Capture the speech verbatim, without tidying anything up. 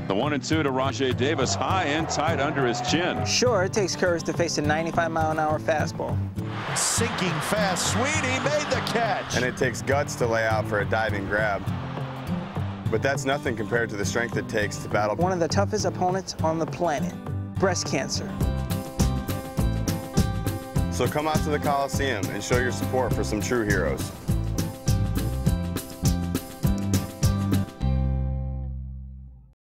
The one and two to Rajay Davis, high and tight under his chin. Sure, it takes courage to face a ninety-five mile an hour fastball. Sinking fast, Sweeney made the catch. And it takes guts to lay out for a diving grab. But that's nothing compared to the strength it takes to battle one of the toughest opponents on the planet, breast cancer. So come out to the Coliseum and show your support for some true heroes.